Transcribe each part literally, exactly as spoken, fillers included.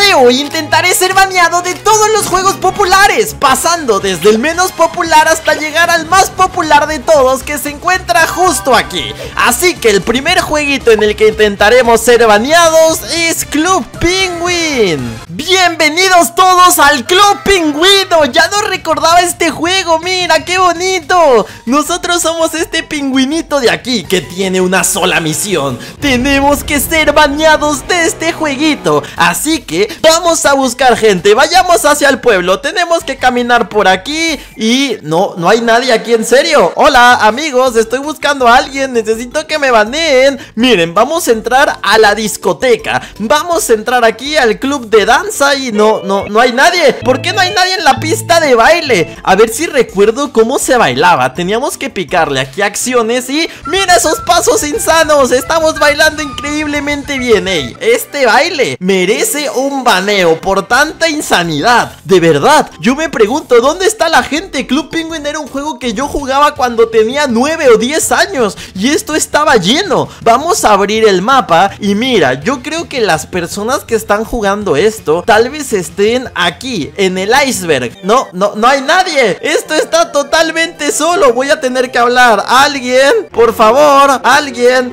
video intentaré ser baneado de todos los juegos populares, pasando desde el menos popular hasta llegar al más popular de todos, que se encuentra justo aquí. Así que el primer jueguito en el que intentaremos ser baneados es Club Penguin. Bienvenidos todos al Club Pingüino. Ya no recordaba este juego, mira qué bonito. Nosotros somos este pingüinito de aquí que tiene una sola misión. Tenemos que ser baneados de este jueguito. Así que vamos a buscar gente. Vayamos hacia el pueblo. Tenemos que caminar por aquí. Y no, no hay nadie aquí, en serio. Hola amigos, estoy buscando a alguien. Necesito que me baneen. Miren, vamos a entrar a la discoteca. Vamos a entrar aquí al club de danza. Y no, no, no hay nadie. ¿Por qué no hay nadie en la pista de baile? A ver si recuerdo cómo se bailaba. Teníamos que picarle aquí acciones. Y mira esos pasos insanos. Estamos bailando increíblemente bien. Ey, este baile merece un baneo por tanta insanidad. De verdad, yo me pregunto, ¿dónde está la gente? Club Penguin era un juego que yo jugaba cuando tenía nueve o diez años. Y esto estaba lleno. Vamos a abrir el mapa. Y mira, yo creo que las personas que están jugando esto tal vez estén aquí, en el iceberg. No, no, no hay nadie. Esto está totalmente solo. Voy a tener que hablar. Alguien, por favor, alguien,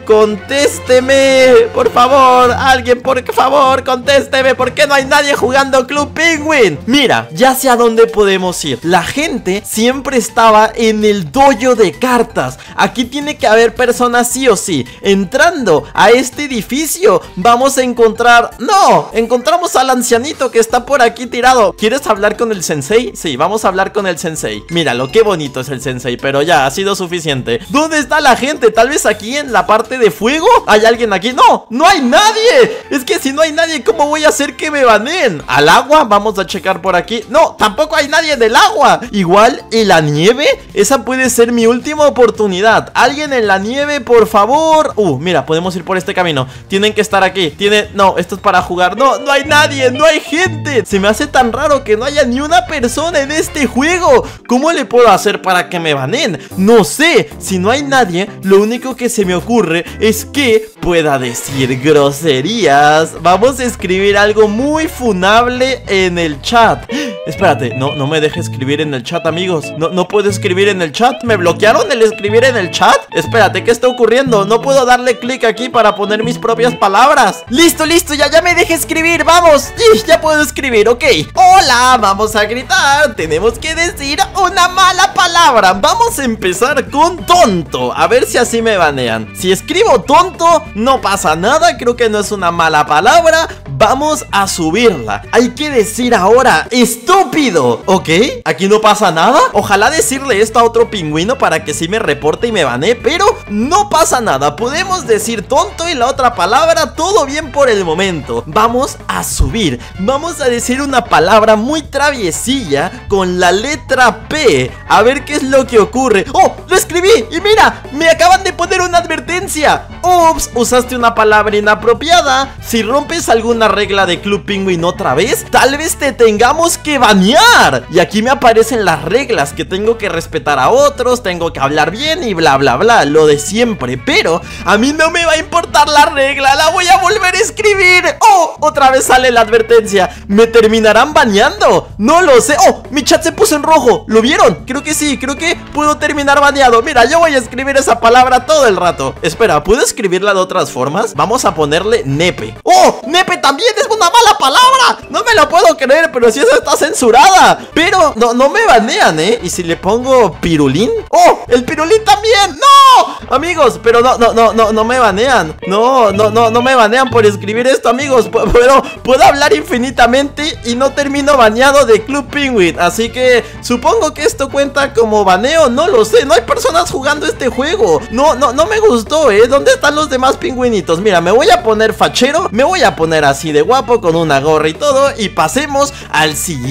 contésteme. Por favor, alguien, por favor, contésteme. ¿Por qué no hay nadie jugando Club Penguin? Mira, ya sé a dónde podemos ir. La gente siempre estaba en el dojo de cartas. Aquí tiene que haber personas sí o sí. Entrando a este edificio vamos a encontrar... No, encontramos al ancianito que está por aquí tirado. ¿Quieres hablar con el sensei? Sí, vamos a hablar con el sensei. Míralo, qué bonito es el sensei. Pero ya, ha sido suficiente. ¿Dónde está la gente? Tal vez aquí en la parte de fuego. ¿Hay alguien aquí? ¡No! ¡No hay nadie! Es que si no hay nadie, ¿cómo voy a hacer que me baneen? ¿Al agua? Vamos a checar por aquí. ¡No! Tampoco hay nadie en el agua. Igual, ¿en la nieve? Esa puede ser mi última oportunidad. ¿Alguien en la nieve, por favor? Uh, mira, podemos ir por este camino. Tienen que estar aquí. Tienen... No, esto es para jugar. No, no hay nadie. No hay gente. Se me hace tan raro que no haya ni una persona en este juego. ¿Cómo le puedo hacer para que me baneen? No sé. Si no hay nadie, lo único que se me ocurre es que pueda decir groserías. Vamos a escribir algo muy funable en el chat. Espérate, no, no me deje escribir en el chat, amigos. No, no puedo escribir en el chat. ¿Me bloquearon el escribir en el chat? Espérate, ¿qué está ocurriendo? No puedo darle clic aquí para poner mis propias palabras. Listo, listo, ya, ya me dejé escribir, vamos. Ya puedo escribir, ok. Hola, vamos a gritar. Tenemos que decir una mala palabra. Vamos a empezar con tonto. A ver si así me banean. Si escribo tonto, no pasa nada. Creo que no es una mala palabra. Vamos a subirla. Hay que decir ahora estúpido. Ok, aquí no pasa nada. Ojalá decirle esto a otro pingüino para que sí me reporte y me banee, pero no pasa nada. Podemos decir tonto y la otra palabra. Todo bien por el momento. Vamos a subir. Vamos a decir una palabra muy traviesilla con la letra P. A ver qué es lo que ocurre. ¡Oh! ¡Lo escribí! Y mira, me acaban de poner una advertencia. Ups, usaste una palabra inapropiada. Si rompes alguna regla de Club Penguin otra vez, tal vez te tengamos que banear. Y aquí me aparecen las reglas, que tengo que respetar a otros, tengo que hablar bien y bla bla bla, lo de siempre. Pero a mí no me va a importar la regla, la voy a volver a escribir. ¡Oh! Otra vez sale la advertencia. ¿Me terminarán baneando? No lo sé. ¡Oh! Mi chat se puso en rojo. ¿Lo vieron? Creo que sí, creo que puedo terminar baneado. Mira, yo voy a escribir esa palabra todo el rato. Espera, ¿puedo escribirla de otras formas? Vamos a ponerle nepe. ¡Oh! ¡Nepe también es una mala palabra! No me lo puedo creer, pero si esa está censurada. Pero no, no me banean, ¿eh? ¿Y si le pongo pirulín? ¡Oh! ¡El pirulín también! ¡No! Amigos, pero no, no, no, no, no me banean. No, no, no, no me banean por escribir esto, amigos. Pero puedo hablar infinitamente y no termino baneado de Club Penguin. Así que supongo que esto cuenta como baneo. No lo sé, no hay personas jugando este juego. No, no, no me gustó, ¿eh? ¿Dónde están los demás pingüinitos? Mira, me voy a poner fachero. Me voy a poner así de guapo con una gorra y todo. Y pasemos al siguiente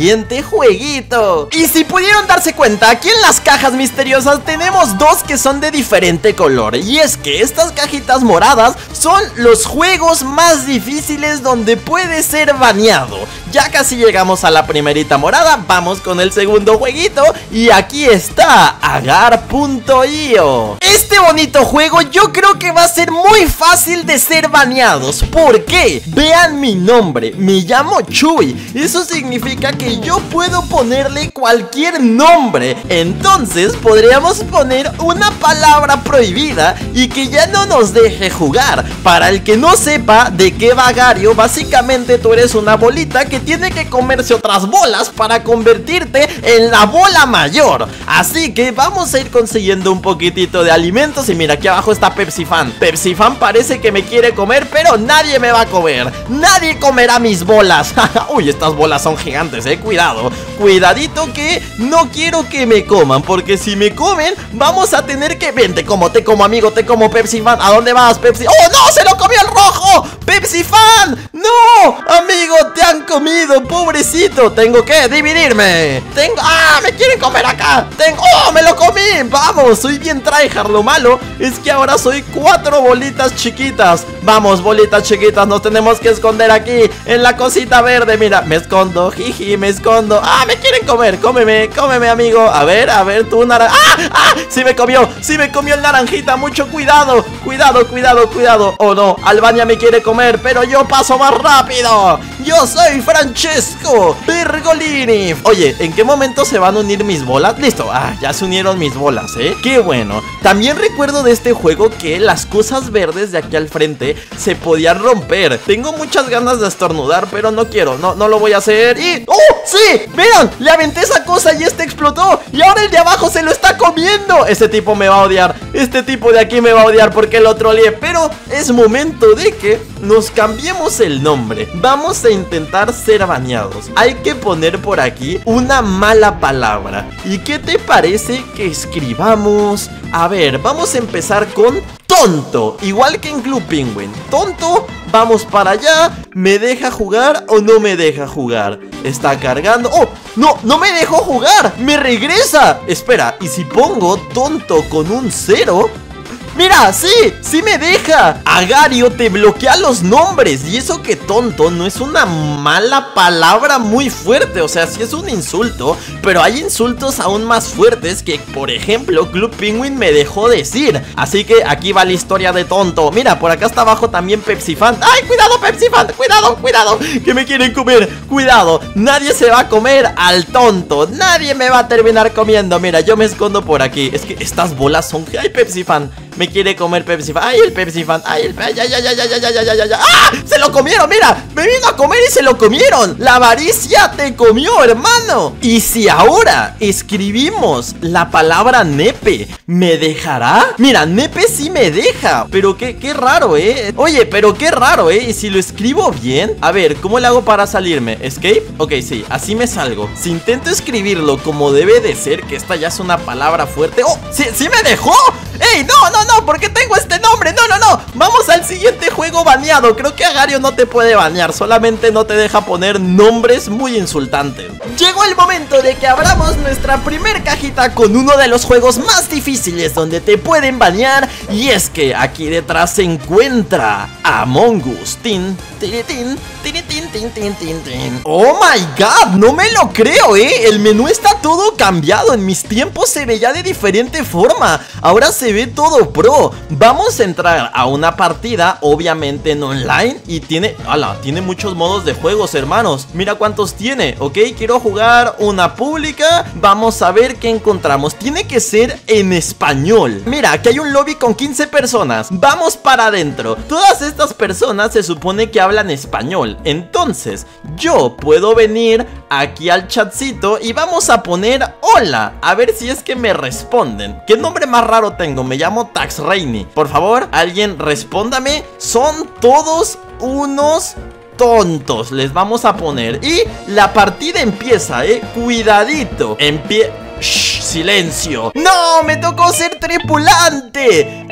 siguiente jueguito. Y si pudieron darse cuenta, aquí en las cajas misteriosas tenemos dos que son de diferente color. Y es que estas cajitas moradas son los juegos más difíciles donde puede ser baneado. Ya casi llegamos a la primerita morada, vamos con el segundo jueguito. Y aquí está Agar punto io. Este bonito juego yo creo que va a ser muy fácil de ser baneados. ¿Por qué? Vean mi nombre, me llamo Chuy. Eso significa que yo puedo ponerle cualquier nombre. Entonces podríamos poner una palabra prohibida y que ya no nos deje jugar. Para el que no sepa de qué va Agario, básicamente tú eres una bolita que tiene que comerse otras bolas para convertirte en la bola mayor. Así que vamos a ir consiguiendo un poquitito de alimentos. Y mira, aquí abajo está Pepsi Fan. Pepsi Fan parece que me quiere comer, pero nadie me va a comer. Nadie comerá mis bolas. Uy, estas bolas son gigantes, eh, cuidado. Cuidadito que no quiero que me coman, porque si me comen vamos a tener que... Ven, te como, te como amigo, te como Pepsi Fan. ¿A dónde vas, Pepsi? ¡Oh, no! ¡Se lo comió el rojo! ¡Pepsi Fan! ¡No! Amigo, te han comido, pobrecito. Tengo que dividirme. Tengo... ¡Ah! ¡Me quieren comer acá! Tengo... ¡Oh! ¡Me lo comí! Vamos, soy bien tryhard. Lo malo es que ahora soy cuatro bolitas chiquitas. Vamos, bolitas chiquitas, nos tenemos que esconder aquí en la cosita verde. Mira, me escondo, jiji, me escondo. ¡Ah! Me quieren comer, cómeme, cómeme, amigo. A ver, a ver, tú, naranja. ¡Ah! ¡Ah! Sí me comió, sí me comió el naranjita. Mucho cuidado, cuidado, cuidado, cuidado. Oh no, Albania me quiere comer, pero yo paso más rápido. Yo soy Francesco Bergolini. Oye, ¿en qué momento se van a unir mis bolas? Listo, ah, ya se unieron mis bolas, ¿eh? Qué bueno. También recuerdo de este juego que las cosas verdes de aquí al frente se podían romper. Tengo muchas ganas de estornudar, pero no quiero, no, no lo voy a hacer. Y... ¡oh! ¡Sí! ¡Vean! Le aventé esa cosa y este explotó. Y ahora el de abajo se lo está comiendo. Este tipo me va a odiar. Este tipo de aquí me va a odiar porque lo troleé. Pero es momento de que nos cambiemos el nombre. Vamos a intentar ser baneados. Hay que poner por aquí una mala palabra. ¿Y qué te parece que escribamos? A ver, vamos a empezar con tonto, igual que en Club Penguin. Tonto, vamos para allá. ¿Me deja jugar o no me deja jugar? Está cargando. ¡Oh! ¡No! ¡No me dejó jugar! ¡Me regresa! Espera, ¿y si pongo tonto con un cero? ¡Mira! ¡Sí! ¡Sí me deja! Agario te bloquea los nombres. Y eso que tonto no es una mala palabra muy fuerte. O sea, sí es un insulto, pero hay insultos aún más fuertes que, por ejemplo, Club Penguin me dejó decir. Así que aquí va la historia de tonto. Mira, por acá está abajo también Pepsi Fan. ¡Ay, cuidado, Pepsi Fan! ¡Cuidado, cuidado! ¡Que me quieren comer! ¡Cuidado! Nadie se va a comer al tonto. Nadie me va a terminar comiendo. Mira, yo me escondo por aquí. Es que estas bolas son... ¡ay, Pepsi Fan! Me quiere comer Pepsi Fan. ¡Ay, el Pepsi Fan! ¡Ay, el... ¡ay, ay, ay, ay, ay, ay, ay, ay, ay! ¡Ah! ¡Se lo comieron! ¡Mira! ¡Me vino a comer y se lo comieron! ¡La avaricia te comió, hermano! Y si ahora escribimos la palabra nepe, ¿me dejará? Mira, nepe sí me deja. Pero qué, qué raro, ¿eh? Oye, pero qué raro, ¿eh? ¿Y si lo escribo bien? A ver, ¿cómo le hago para salirme? ¿Escape? Ok, sí, así me salgo. Si intento escribirlo como debe de ser, que esta ya es una palabra fuerte. ¡Oh! ¡Sí, sí me dejó! ¡Ey! ¡No, no, no! ¿Por qué tengo este nombre? ¡No, no, no! Vamos al siguiente juego baneado. Creo que Agario no te puede banear. Solamente no te deja poner nombres muy insultantes. Llegó el momento de que abramos nuestra primer cajita con uno de los juegos más difíciles donde te pueden banear. Y es que aquí detrás se encuentra Among Us. Tin, tin, tin, tin, tin, tin, tin, tin, tin. ¡Oh my god! No me lo creo, ¿eh? El menú está todo cambiado. En mis tiempos se veía de diferente forma. Ahora se ve todo pro. Vamos a entrar a una partida, obviamente en online. Y tiene, ala, tiene muchos modos de juegos, hermanos. Mira cuántos tiene, ok, quiero jugar una pública. Vamos a ver qué encontramos. Tiene que ser en español. Mira, aquí hay un lobby con quince personas. Vamos para adentro. Todas estas personas se supone que hablan español. Entonces, yo puedo venir aquí al chatcito y vamos a poner hola. A ver si es que me responden. ¿Qué nombre más raro tengo? Me llamo Tax Rainy. Por favor, alguien respóndame. Son todos unos tontos. Les vamos a poner. Y la partida empieza, eh. Cuidadito. Empie... Shh, silencio. ¡No! ¡Me tocó ser tripulante!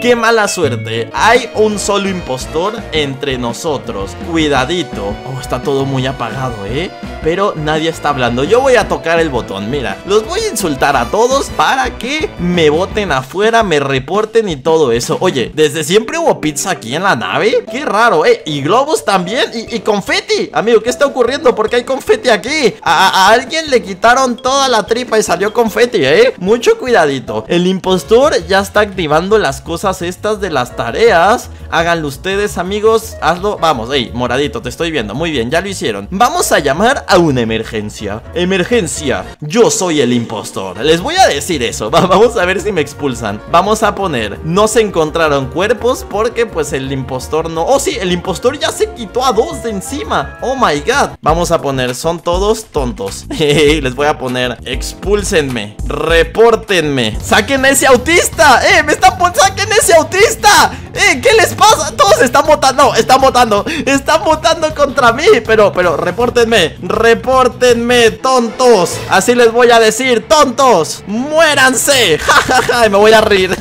qué mala suerte. Hay un solo impostor entre nosotros. Cuidadito. Oh, está todo muy apagado, ¿eh? Pero nadie está hablando. Yo voy a tocar el botón, mira. Los voy a insultar a todos para que me boten afuera, me reporten y todo eso. Oye, ¿desde siempre hubo pizza aquí en la nave? Qué raro, ¿eh? Y globos también, y, y confeti. Amigo, ¿qué está ocurriendo? ¿Por qué hay confeti aquí? A, a alguien le quitaron toda la tripa y salió confeti, ¿eh? Mucho cuidadito. El impostor ya está activando las cosas estas de las tareas. Háganlo ustedes, amigos. Hazlo, vamos, ey, moradito, te estoy viendo. Muy bien, ya lo hicieron. Vamos a llamar a una emergencia. Emergencia, yo soy el impostor. Les voy a decir eso. Vamos a ver si me expulsan. Vamos a poner, no se encontraron cuerpos porque pues el impostor no... Oh sí, el impostor ya se quitó a dos de encima. Oh my god. Vamos a poner, son todos tontos. Les voy a poner, expúlsenme, repórtenme, saquen a ese autista. Eh, me están poniendo, saquen a ese autista. Eh, ¿qué les pasa? Todos están votando, no, están votando, están votando contra mí. Pero, pero, repórtenme, repórtenme, tontos. Así les voy a decir, tontos, muéranse. Ja, ja, ja, me voy a reír.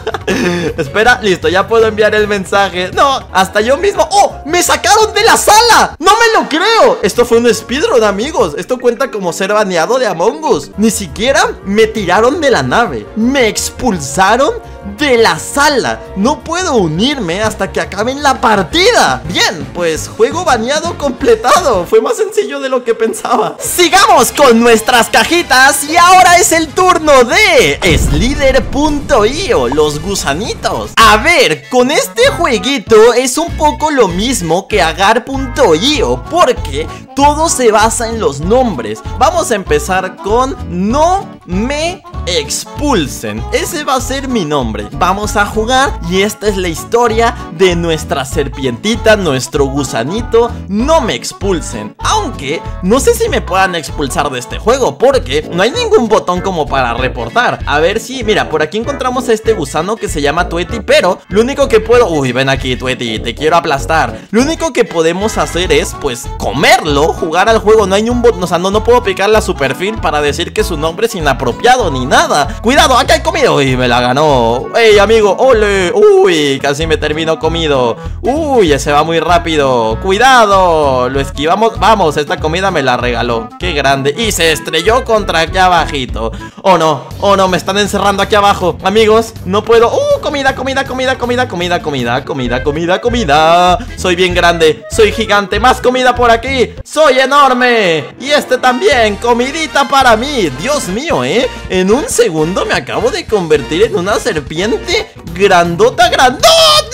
Espera, listo, ya puedo enviar el mensaje. No, hasta yo mismo. ¡Oh! ¡Me sacaron de la sala! ¡No me lo creo! Esto fue un speedrun, amigos. Esto cuenta como ser baneado de Among Us. Ni siquiera me tiraron de la nave, me expulsaron de la sala. No puedo unirme hasta que acaben la partida. Bien, pues juego baneado completado. Fue más sencillo de lo que pensaba. Sigamos con nuestras cajitas. Y ahora es el turno de Slither punto i o, los gusanitos. A ver, con este jueguito es un poco lo mismo que Agar punto i o, porque todo se basa en los nombres. Vamos a empezar con no me expulsen. Ese va a ser mi nombre. Vamos a jugar y esta es la historia de nuestra serpientita, nuestro gusanito. No me expulsen. Aunque no sé si me puedan expulsar de este juego, porque no hay ningún botón como para reportar. A ver si, mira, por aquí encontramos a este gusano que se llama Tueti, pero lo único que puedo... Uy, ven aquí, Tueti, te quiero aplastar. Lo único que podemos hacer es, pues, comerlo, jugar al juego. No hay ni un botón, o sea, no, no puedo picarle a su perfil para decir que su nombre es inapropiado ni nada. Cuidado, acá hay comida. Uy, me la ganó. Ey, amigo, ole. Uy, casi me termino comido. Uy, ese va muy rápido. Cuidado, lo esquivamos. Vamos, esta comida me la regaló. Qué grande. Y se estrelló contra aquí abajito. Oh no, oh no, me están encerrando aquí abajo. Amigos, no puedo. Uh, comida, comida, comida, comida, comida, comida, comida, comida, comida. Soy bien grande, soy gigante. Más comida por aquí. Soy enorme. Y este también, comidita para mí. Dios mío, eh. En un segundo me acabo de convertir en una serpiente grandota, grandota.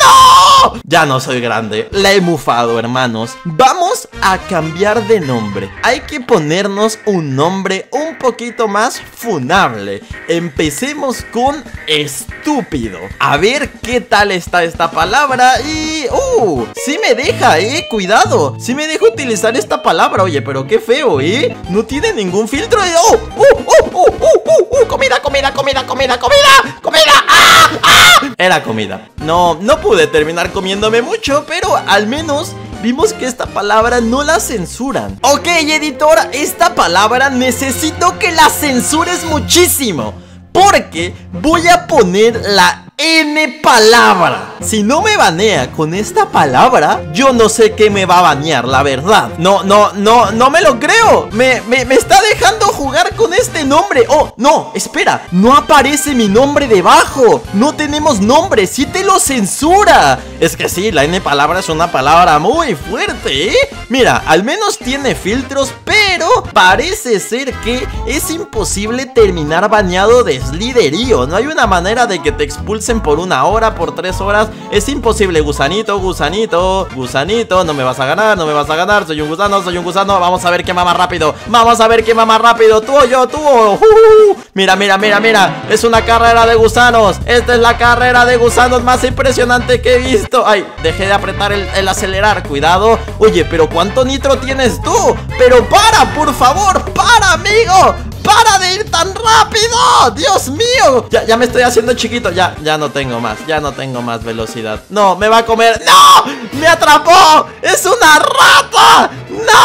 ¡No! Ya no soy grande, la he mufado, hermanos. Vamos a cambiar de nombre. Hay que ponernos un nombre un poquito más funable. Empecemos con estúpido. A ver qué tal está esta palabra. Y... ¡Uh! Sí me deja, eh, cuidado. Sí me deja utilizar esta palabra. Oye, pero qué feo, eh. No tiene ningún filtro. ¡Oh! ¡Uh! ¡Uh! ¡Uh! ¡Uh! ¡Uh! ¡Comida, comida, comida, comida, comida! ¡Comida! ¡Ah! ¡Ah! Era comida. No, no pude terminar comiéndome mucho, pero al menos vimos que esta palabra no la censuran. Ok, editor, esta palabra necesito que la censures muchísimo, porque voy a poner la N palabra. Si no me banea con esta palabra, yo no sé qué me va a banear, la verdad. No, no, no, no me lo creo. Me, me, me está dejando jugar con este nombre. Oh, no, espera, no aparece mi nombre debajo. No tenemos nombre, sí te lo censura. Es que sí, la N palabra es una palabra muy fuerte, ¿eh? Mira, al menos tiene filtros, pero parece ser que es imposible terminar baneado de Slither punto i o. No hay una manera de que te expulsen por una hora, por tres horas. Es imposible, gusanito, gusanito, gusanito. No me vas a ganar, no me vas a ganar. Soy un gusano, soy un gusano. Vamos a ver quién va más rápido. Vamos a ver quién va más rápido. Tú o yo, tú o... Uh, mira, mira, mira, mira. Es una carrera de gusanos. Esta es la carrera de gusanos más impresionante que he visto. Ay, dejé de apretar el, el acelerar. Cuidado. Oye, pero ¿cuánto nitro tienes tú? Pero para, por favor, para, amigo. ¡Para de ir tan rápido! ¡Dios mío! Ya, ya me estoy haciendo chiquito. Ya, ya no tengo más. Ya no tengo más velocidad. No, me va a comer. ¡No! ¡Me atrapó! ¡Es una rata! ¡No!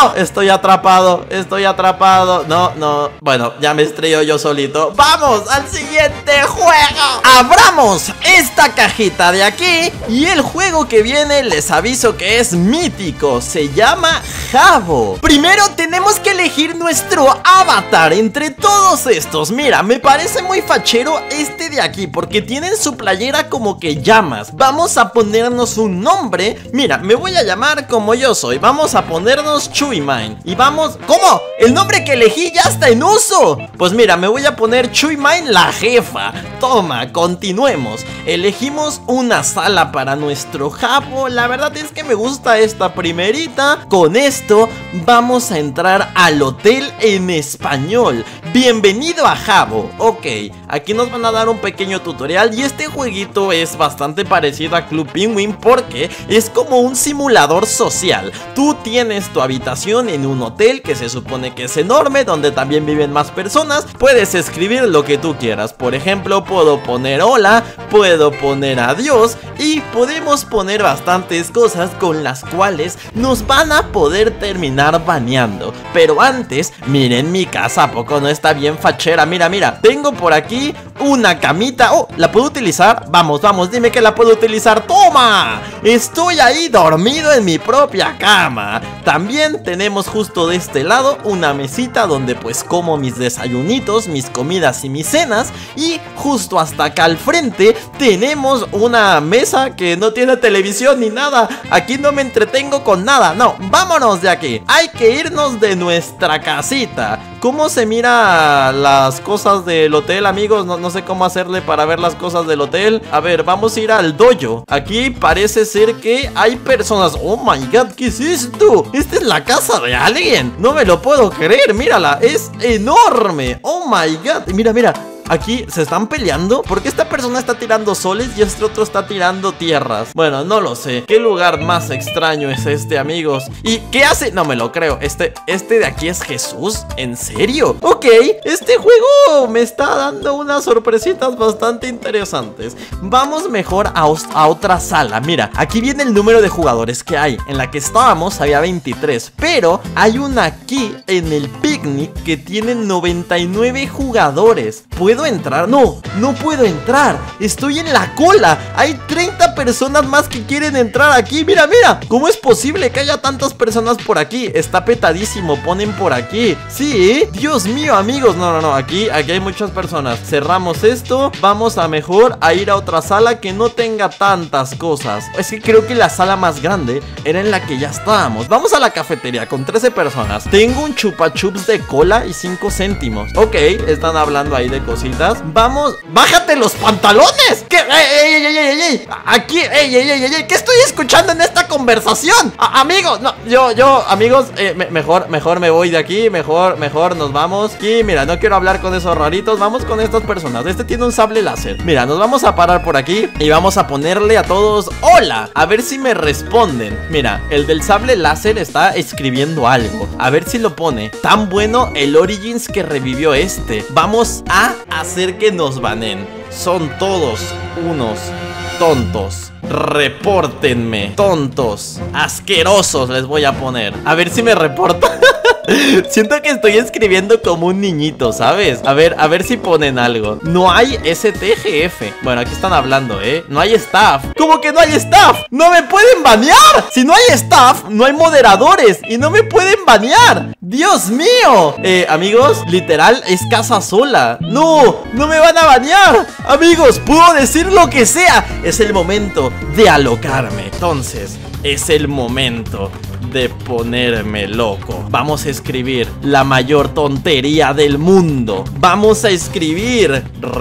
¡No! Estoy atrapado, estoy atrapado. No, no, bueno, ya me estrello yo solito. ¡Vamos al siguiente juego! Abramos esta cajita de aquí y el juego que viene les aviso que es mítico. Se llama Habbo. Primero tenemos que elegir nuestro avatar entre todos estos. Mira, me parece muy fachero este de aquí porque tienen su playera como que llamas. Vamos a ponernos un nombre. Mira, me voy a llamar como yo soy. Vamos a ponernos Chuimine. Y vamos... ¿Cómo? El nombre que elegí ya está en uso. Pues mira, me voy a poner Chuimine la jefa. Toma, continuemos. Elegimos una sala para nuestro Habbo. La verdad es que me gusta esta primerita. Con esto vamos a entrar al hotel en español. Bienvenido a Habbo. Ok, aquí nos van a dar un pequeño tutorial. Y este jueguito es bastante parecido a Club Penguin porque es como un simulador social. Tú tienes tu habitación en un hotel que se supone que es enorme, donde también viven más personas. Puedes escribir lo que tú quieras. Por ejemplo, puedo poner hola, puedo poner adiós y podemos poner bastantes cosas con las cuales nos van a poder terminar baneando. Pero antes, miren mi casa, ¿a poco no está bien fachera? Mira, mira, tengo por aquí una camita. Oh, ¿la puedo utilizar? Vamos, vamos, dime que la puedo utilizar. ¡Toma! Estoy ahí dormido en mi propia cama. También tenemos justo de este lado una mesita donde pues como mis desayunitos, mis comidas y mis cenas. Y justo hasta acá al frente tenemos una mesa que no tiene televisión ni nada. Aquí no me entretengo con nada. No, vámonos de aquí. Hay que irnos de nuestra casita. ¿Cómo se mira las cosas del hotel, amigos? No, no sé cómo hacerle para ver las cosas del hotel. A ver, vamos a ir al dojo. Aquí parece ser que hay personas. Oh my god, ¿qué es esto? Esta es la casa de alguien. No me lo puedo creer, mírala, es enorme. Oh my god, mira, mira. Aquí se están peleando porque esta persona está tirando soles y este otro está tirando tierras. Bueno, no lo sé. ¿Qué lugar más extraño es este, amigos? ¿Y qué hace? No me lo creo. Este, este de aquí es Jesús. ¿En serio? Ok, este juego me está dando unas sorpresitas bastante interesantes. Vamos mejor a, a otra sala. Mira, aquí viene el número de jugadores que hay. En la que estábamos había veintitrés, pero hay una aquí en el picnic que tiene noventa y nueve jugadores. ¿Puedo ¿Puedo entrar? No, no puedo entrar. Estoy en la cola. Hay treinta personas más que quieren entrar aquí. Mira, mira. ¿Cómo es posible que haya tantas personas por aquí? Está petadísimo, ponen por aquí. Sí, Dios mío, amigos. No, no, no, aquí, aquí hay muchas personas. Cerramos esto. Vamos a mejor a ir a otra sala que no tenga tantas cosas. Es que creo que la sala más grande era en la que ya estábamos. Vamos a la cafetería con trece personas. Tengo un chupa chups de cola y cinco céntimos. Ok, están hablando ahí de cosas. Vamos, bájate los pantalones. ¿Qué? ¡Ey, ey, ey, ey, ey! Aquí, ey, ey, ey, ey, ¿qué estoy escuchando en esta conversación? A amigos, no, yo, yo, amigos, eh, me, mejor, mejor me voy de aquí. Mejor, mejor nos vamos. Aquí, mira, no quiero hablar con esos raritos. Vamos con estas personas. Este tiene un sable láser. Mira, nos vamos a parar por aquí y vamos a ponerle a todos hola, a ver si me responden. Mira, el del sable láser está escribiendo algo. A ver si lo pone. Tan bueno el Origins que revivió este. Vamos a hacer que nos banen. Son todos unos tontos. Repórtenme. Tontos. Asquerosos les voy a poner. A ver si me reportan. Siento que estoy escribiendo como un niñito, ¿sabes? A ver, a ver si ponen algo. No hay S T G F. Bueno, aquí están hablando, ¿eh? No hay staff. ¿Cómo que no hay staff? ¡No me pueden banear! Si no hay staff, no hay moderadores y no me pueden banear. ¡Dios mío! Eh, amigos, literal, es casa sola. ¡No! ¡No me van a banear! Amigos, puedo decir lo que sea. Es el momento de alocarme. Entonces, es el momento de ponerme loco. Vamos a escribir la mayor tontería del mundo. Vamos a escribir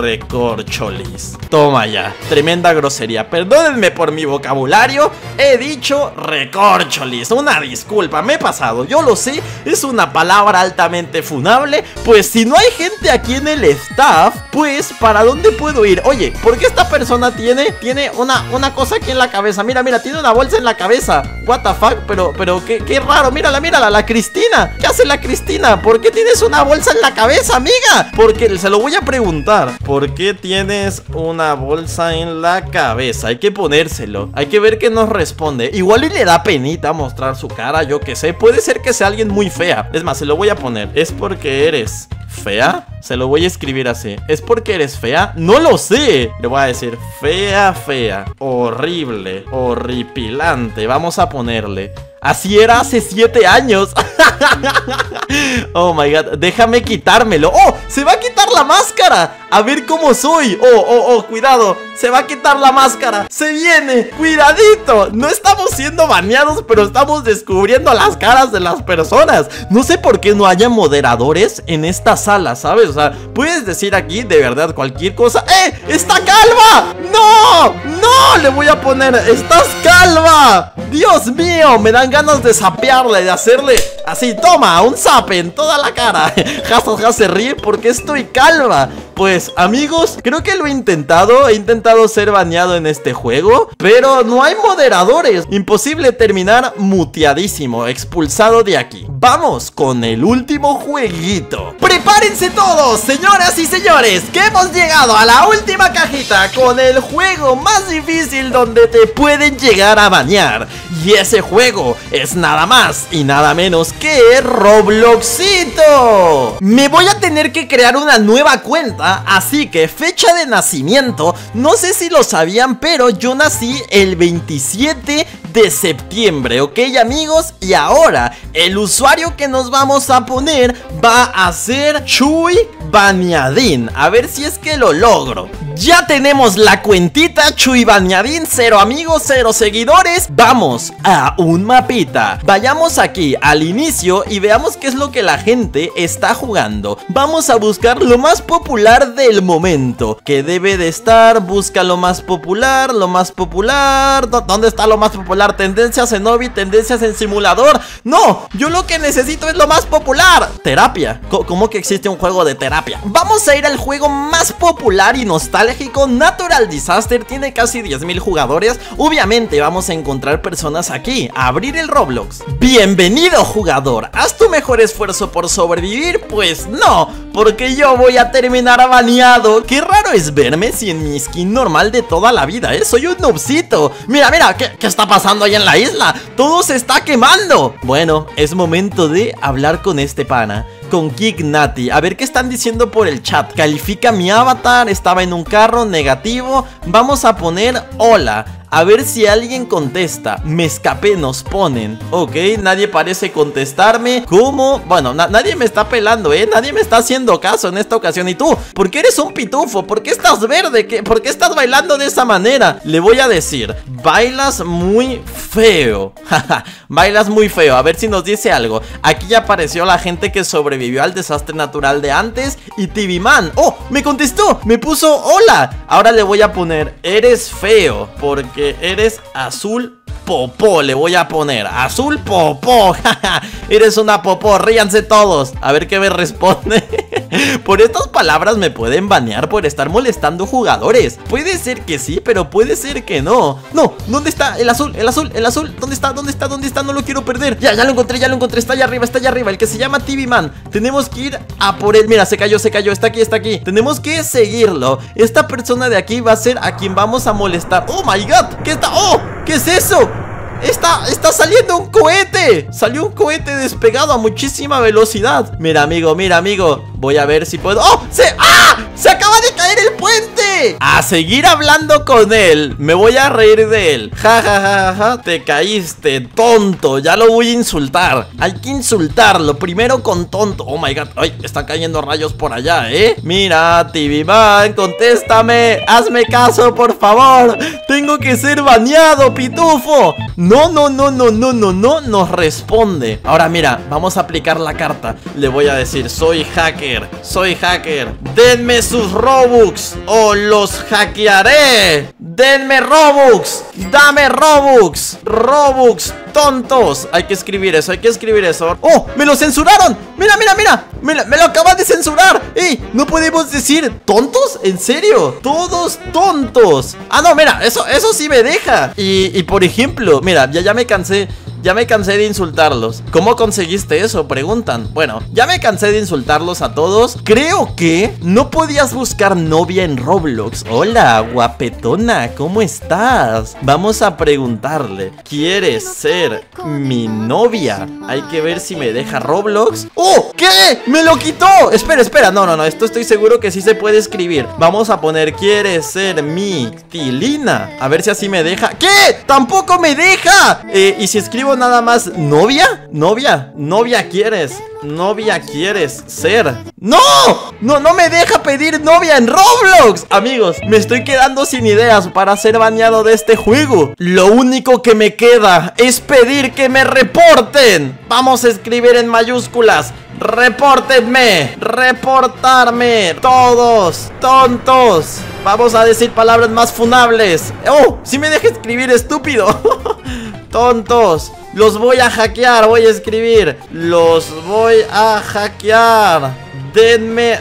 recorcholis. Toma ya, tremenda grosería. Perdónenme por mi vocabulario. He dicho recorcholis. Una disculpa, me he pasado. Yo lo sé, es una palabra altamente funable. Pues si no hay gente aquí en el staff, pues ¿para dónde puedo ir? Oye, ¿por qué esta persona tiene Tiene una, una cosa aquí en la cabeza? Mira, mira, tiene una bolsa en la cabeza. What the fuck, pero, pero Pero qué, qué raro, mírala, mírala, la Cristina. ¿Qué hace la Cristina? ¿Por qué tienes una bolsa en la cabeza, amiga? Porque se lo voy a preguntar. ¿Por qué tienes una bolsa en la cabeza? Hay que ponérselo. Hay que ver qué nos responde. Igual y le da penita mostrar su cara, yo qué sé. Puede ser que sea alguien muy fea. Es más, se lo voy a poner. ¿Es porque eres fea? Se lo voy a escribir así. ¿Es porque eres fea? No lo sé. Le voy a decir fea, fea, horrible, horripilante. Vamos a ponerle. Así era hace siete años. Oh my god, déjame quitármelo. ¡Oh! Se va a quitar la máscara. A ver cómo soy. Oh, oh, oh, cuidado. Se va a quitar la máscara. Se viene, cuidadito. No estamos siendo baneados, pero estamos descubriendo las caras de las personas. No sé por qué no haya moderadores en esta sala, ¿sabes? O sea, puedes decir aquí de verdad cualquier cosa. ¡Eh! ¡Está calva! ¡No! ¡No! Le voy a poner, ¡estás calva! Dios mío, me dan ganas de sapearle, de hacerle así, toma, un zape en toda la cara. Jajaja, se ríe porque estoy calva. Pues amigos, creo que lo he intentado. He intentado ser baneado en este juego, pero no hay moderadores. Imposible terminar muteadísimo, expulsado de aquí. Vamos con el último jueguito. Prepárense todos, señoras y señores, que hemos llegado a la última cajita con el juego más difícil donde te pueden llegar a banear. Y ese juego es nada más y nada menos que Robloxito. Me voy a tener que crear una nueva cuenta, así que fecha de nacimiento, no sé si lo sabían, pero yo nací el veintisiete de septiembre, ¿ok, amigos? Y ahora el usuario que nos vamos a poner va a ser Chuy Bañadín. A ver si es que lo logro. Ya tenemos la cuentita Chuy Bañadín, cero amigos, cero seguidores. Vamos a un mapita. Vayamos aquí al inicio y veamos qué es lo que la gente está jugando. Vamos a buscar lo más popular del momento. Que debe de estar, busca lo más popular, lo más popular. ¿Dónde está lo más popular? Tendencias en Obi, tendencias en simulador. No, yo lo que necesito es lo más popular. Terapia. ¿Cómo que existe un juego de terapia? Vamos a ir al juego más popular y nostálgico, Natural Disaster. Tiene casi diez mil jugadores. Obviamente vamos a encontrar personas aquí. A abrir el Roblox. Bienvenido, jugador. ¿Haz tu mejor esfuerzo por sobrevivir? Pues no, porque yo voy a terminar baneado. Qué raro es verme si en mi skin normal de toda la vida, ¿eh? Soy un noobcito. Mira, mira, ¿qué, qué está pasando ahí en la isla? Todo se está quemando. Bueno, es momento de hablar con este pana, con Geek Nati. A ver qué están diciendo por el chat. Califica mi avatar, estaba en un carro, negativo. Vamos a poner hola. A ver si alguien contesta. Me escapé, nos ponen. Ok, nadie parece contestarme. ¿Cómo? Bueno, na nadie me está pelando, ¿eh? Nadie me está haciendo caso en esta ocasión. ¿Y tú? ¿Por qué eres un pitufo? ¿Por qué estás verde? ¿Qué? ¿Por qué estás bailando de esa manera? Le voy a decir, bailas muy feo. Bailas muy feo. A ver si nos dice algo. Aquí ya apareció la gente que sobrevivió al desastre natural de antes. Y T V Man. ¡Oh! Me contestó. Me puso hola. Ahora le voy a poner, eres feo. Porque eres azul popó, le voy a poner azul popó. Eres una popó, ríanse todos. A ver qué me responde. Por estas palabras me pueden banear por estar molestando jugadores. Puede ser que sí, pero puede ser que no. No, ¿dónde está el azul? El azul, el azul, ¿dónde está? ¿Dónde está? ¿Dónde está? No lo quiero perder. Ya, ya lo encontré, ya lo encontré, está allá arriba, está allá arriba. El que se llama T V Man. Tenemos que ir a por él. Mira, se cayó, se cayó, está aquí, está aquí. Tenemos que seguirlo. Esta persona de aquí va a ser a quien vamos a molestar. Oh my god, ¿qué está? Oh, ¿qué es eso? Está, está saliendo un cohete. Salió un cohete despegado a muchísima velocidad. Mira, amigo, mira, amigo. Voy a ver si puedo... ¡Oh! ¡Se... ¡Ah! ¡Se acaba de caer el puente! A seguir hablando con él. Me voy a reír de él. Ja, ja, ja, ja. Te caíste, tonto. Ya lo voy a insultar. Hay que insultarlo. Primero con tonto. Oh my god. Ay, están cayendo rayos por allá, ¿eh? Mira, T V Man, contéstame. Hazme caso, por favor. Tengo que ser baneado, pitufo. No, no, no, no, no, no, no. Nos responde. Ahora mira, vamos a aplicar la carta. Le voy a decir, soy hacker. Soy hacker. Denme sus Robux o los hackearé. Denme Robux. Dame Robux. Robux, tontos. Hay que escribir eso, hay que escribir eso. ¡Oh! ¡Me lo censuraron! ¡Mira, mira, mira! Me lo, me lo acaban de censurar. ¡Ey! ¿No podemos decir tontos? ¿En serio? Todos tontos. Ah, no, mira, eso, eso sí me deja. Y, y por ejemplo, mira, ya, ya me cansé Ya me cansé de insultarlos. ¿Cómo conseguiste eso? Preguntan. Bueno, ya me cansé de insultarlos a todos. Creo que no podías buscar novia en Roblox. Hola, guapetona, ¿cómo estás? Vamos a preguntarle. ¿Quieres ser mi novia? Hay que ver si me deja Roblox. ¡Oh! ¿Qué? ¡Me lo quitó! Espera, espera, no, no, no, esto estoy seguro que sí se puede escribir. Vamos a poner, ¿quieres ser mi Tilina? A ver si así me deja. ¿Qué? ¡Tampoco me deja! Eh, ¿y si escribo nada más novia? ¿Novia? ¿Novia quieres? ¿Novia quieres ser? ¡No! No, no me deja pedir novia en Roblox. Amigos, me estoy quedando sin ideas para ser baneado de este juego. Lo único que me queda es pedir que me reporten. Vamos a escribir en mayúsculas: repórtenme, reportarme, todos, tontos. Vamos a decir palabras más funables. ¡Oh! Si me deja escribir, estúpido. Tontos. Los voy a hackear, voy a escribir. Los voy a hackear. Denme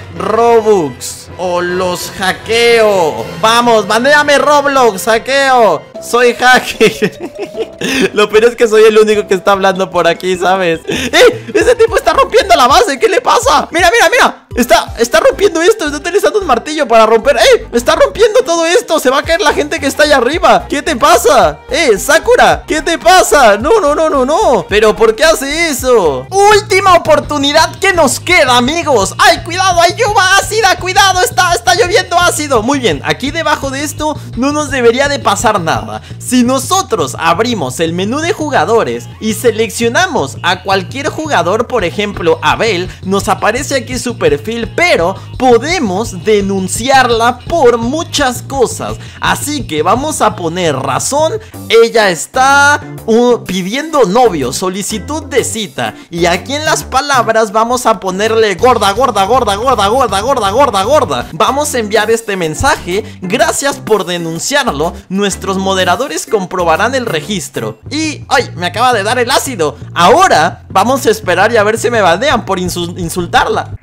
Robux o los hackeo. Vamos, banéame Roblox, hackeo. Soy hacker. Lo peor es que soy el único que está hablando por aquí, ¿sabes? ¡Eh! Ese tipo está rompiendo la base, ¿qué le pasa? Mira, mira, mira. Está, está rompiendo esto, está utilizando un martillo para romper. ¡Eh! Está rompiendo todo esto, se va a caer la gente que está allá arriba. ¿Qué te pasa? ¡Eh, Sakura! ¿Qué te pasa? No, no, no, no, no. ¿Pero por qué hace eso? Última oportunidad que nos queda, amigos. ¡Ay, cuidado! ¡Hay lluvia ácida! ¡Cuidado! Está, está lloviendo ácido. Muy bien, aquí debajo de esto no nos debería de pasar nada. Si nosotros abrimos el menú de jugadores y seleccionamos a cualquier jugador, por ejemplo, Abel, nos aparece aquí su perfil, pero podemos denunciarla por muchas cosas. Así que vamos a poner razón. Ella está uh, pidiendo novio, solicitud de cita. Y aquí en las palabras vamos a ponerle gorda, gorda, gorda, gorda, gorda, gorda, gorda, gorda. Vamos a enviar este mensaje: gracias por denunciarlo. Nuestros moderadores comprobarán el registro. Y, ay, me acaba de dar el ácido. Ahora vamos a esperar y a ver si me banean por insultarla.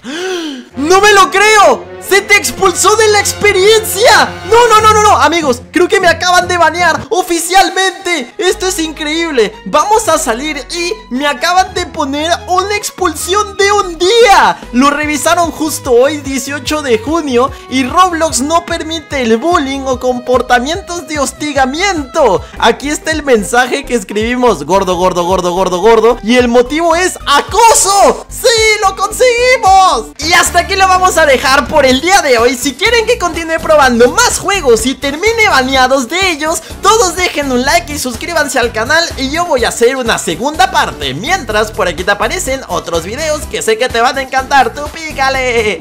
¡No me lo creo! ¡Se te expulsó de la experiencia! ¡No, no, no, no, no! Amigos, creo que me acaban de banear oficialmente. Esto es increíble. Vamos a salir y me acaban de poner una expulsión de un día. Lo revisaron justo hoy, dieciocho de junio, y Roblox no permite el bullying o comportamientos de hostigamiento. Aquí está el mensaje que escribimos: gordo, gordo, gordo, gordo, gordo. Y el motivo es acoso. ¡Sí, lo conseguimos! Y hasta aquí lo vamos a dejar por el día de hoy. Si quieren que continúe probando más juegos y termine baneados de ellos, todos dejen un like y suscríbanse al canal, y yo voy a hacer una segunda parte. Mientras, por aquí te aparecen otros videos que sé que te van a encantar. ¡Tú pícale!